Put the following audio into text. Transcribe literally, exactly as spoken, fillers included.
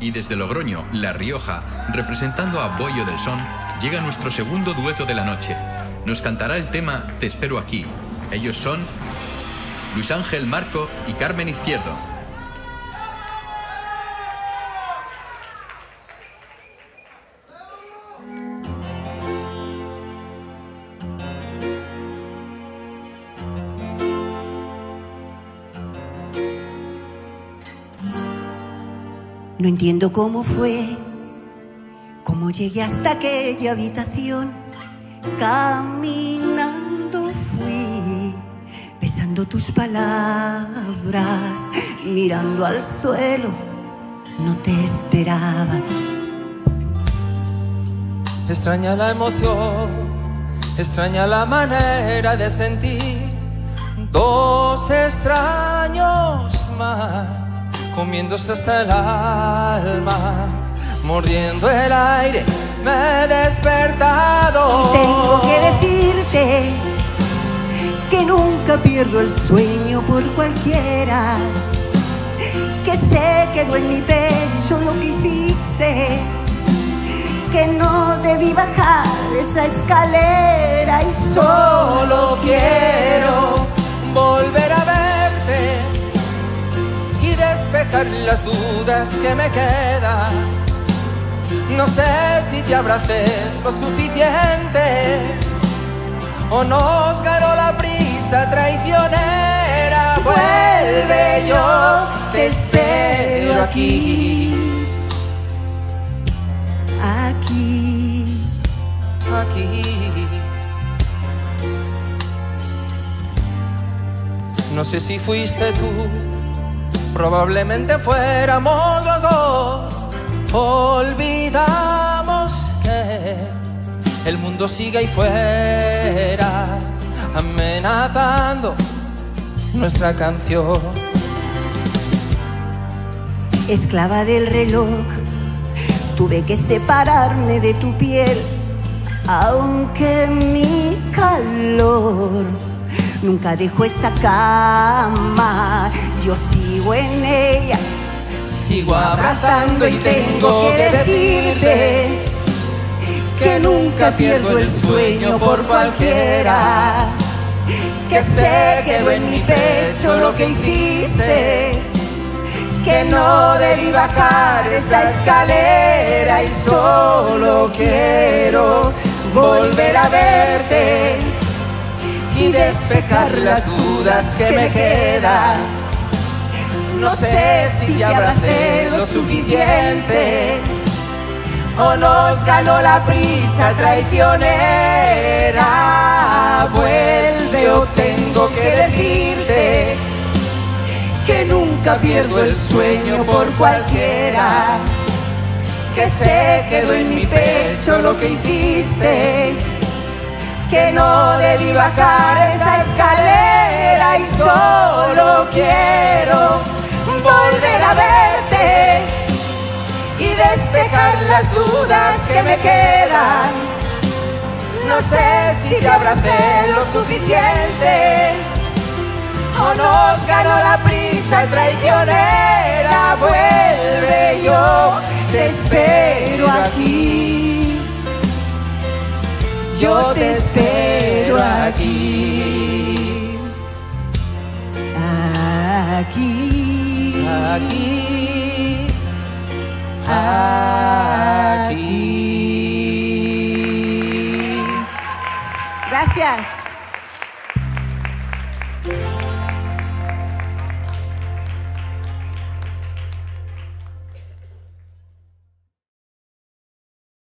Y desde Logroño, La Rioja, representando a Boyo del Son, llega nuestro segundo dueto de la noche. Nos cantará el tema Te espero aquí. Ellos son Luis Ángel Marco y Carmen Izquierdo. No entiendo cómo fue, cómo llegué hasta aquella habitación. Caminando fui, besando tus palabras, mirando al suelo, no te esperaba. Extraña la emoción, extraña la manera de sentir. Dos extraños más, comiéndose hasta el alma, mordiendo el aire, me he despertado. Tengo que decirte que nunca pierdo el sueño por cualquiera, que se quedó en mi pecho lo que hiciste, que no debí bajar esa escalera y solo quiero volver a verte y despejar las dudas que me quedan. No sé si te abracé lo suficiente o nos ganó la prisa traicionera. Vuelve, yo te espero aquí, aquí, aquí. No sé si fuiste tú, probablemente fuéramos los dos. Olvidamos que el mundo sigue ahí fuera, amenazando nuestra canción. Esclava del reloj, tuve que separarme de tu piel, aunque mi calor nunca dejó esa cama. Yo sigo en ella, sigo abrazando y tengo que decirte que nunca pierdo el sueño por cualquiera, que se quedó en mi pecho lo que hiciste, que no debí bajar esa escalera y solo quiero volver a verte y despejar las dudas que me quedan. No sé si te abracé lo suficiente o nos ganó la prisa traicionera. Vuelve o tengo que decirte que nunca pierdo el sueño por cualquiera, que se quedó en mi pecho lo que hiciste, que no debí bajar esa escalera y solo quiero volver a verte y despejar las dudas que me quedan. No sé si te abracé lo suficiente o nos ganó la prisa traicionera. Vuelve, yo te espero aquí, yo te espero aquí, aquí, aquí, aquí. Gracias.